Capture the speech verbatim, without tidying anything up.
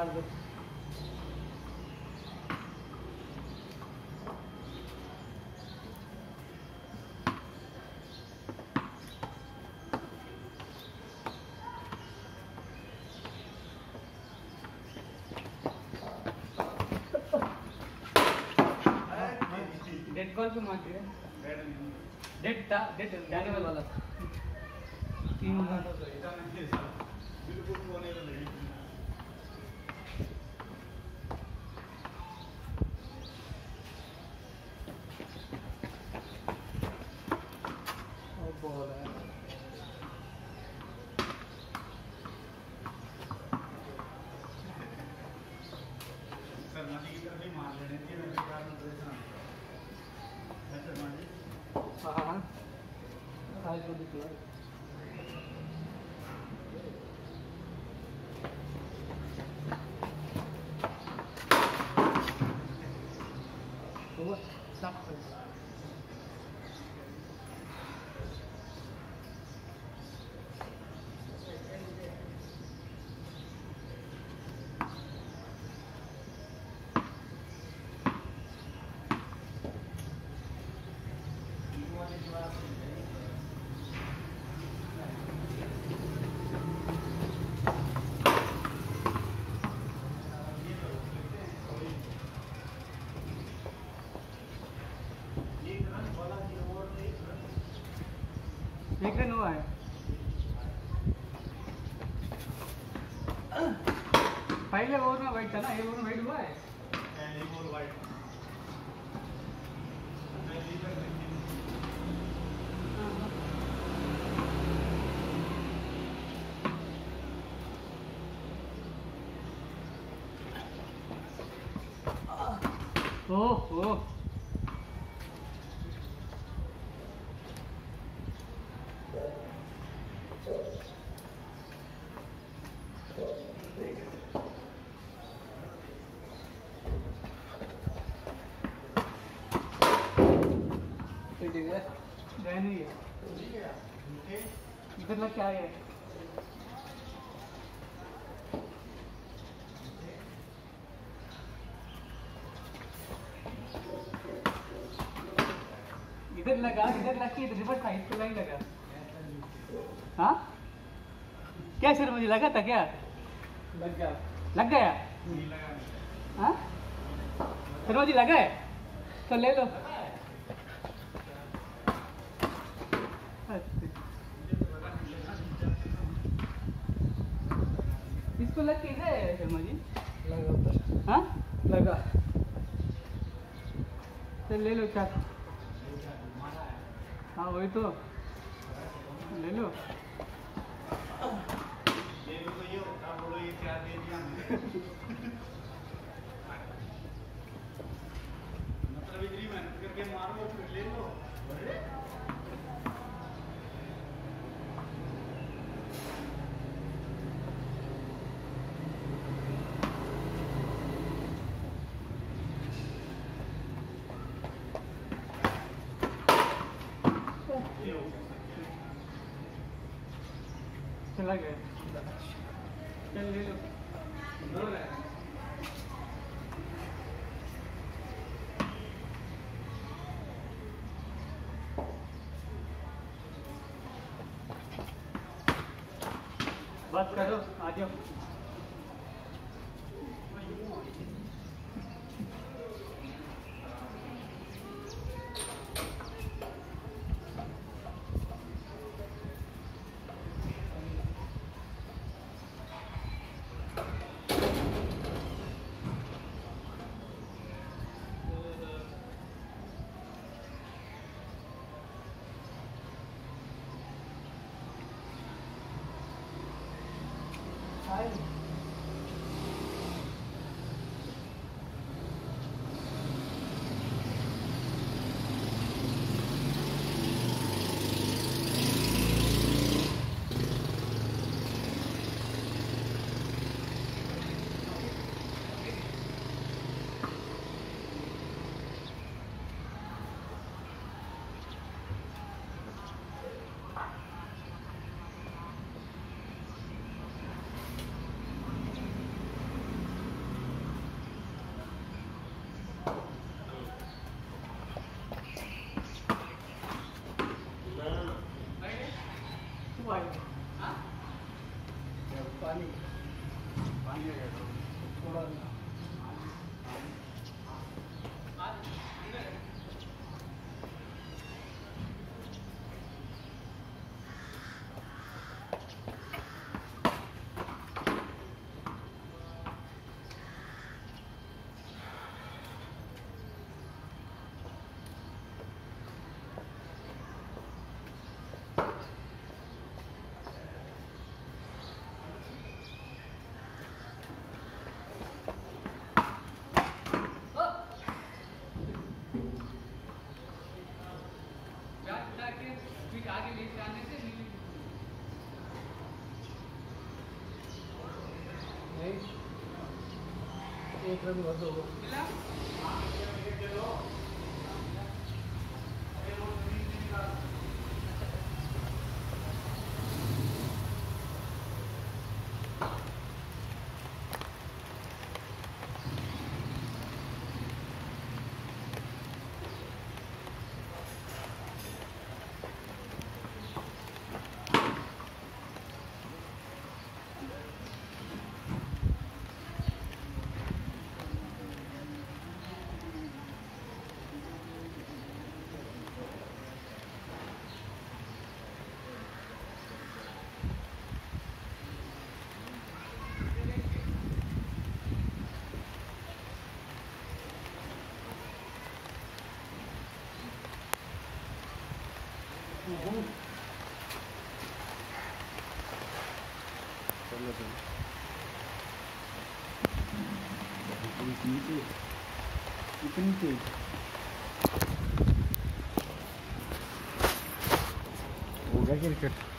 मार दो। Dead call पे मार दिया। डेड था, डेड जाने वाला था। तीन घंटा तो इतना नहीं था, बिल्कुल होने वाला नहीं। और बॉल है। सर मानी की तरफ ही मार लेने की मेरे ख्याल में तो हाँ हाँ आज को दिखला हुआ सब एक रन हुआ है। पहले ओवर में वाइट था ना, ये ओवर में वाइट हुआ है। ओह ओह ठीक है, गए नहीं है इधर लग क्या है। इधर लगा, इधर लग के रिवर्स साइड पे नहीं लगा। हाँ क्या सर मुझे लगा था क्या? लग गया लग गया हाँ सर मुझे लगा है तो ले लो। इसको लग के है शर्मा जी लगा हाँ लगा चल ले लो चार। हाँ वही तो ले लो। मतलब इतनी मेहनत करके मारो फिर ले लो। चला गया चल ले लो। बस करो आ जाओ। Hi. एक रन भर दो इतनी तेज होगा क्रिकेट।